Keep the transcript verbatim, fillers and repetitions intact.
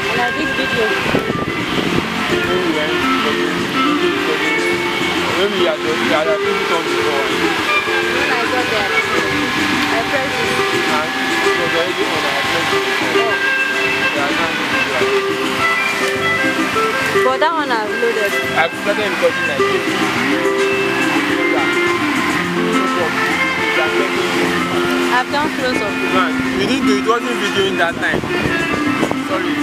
And I did video. Maybe you had to put it on before. When I got there, I pressed it. And it was already on. I pressed it before. Yeah, now But that one I've loaded. I started recording like this. I've done close up. Man, you didn't do it, wasn't videoing that time. Sorry.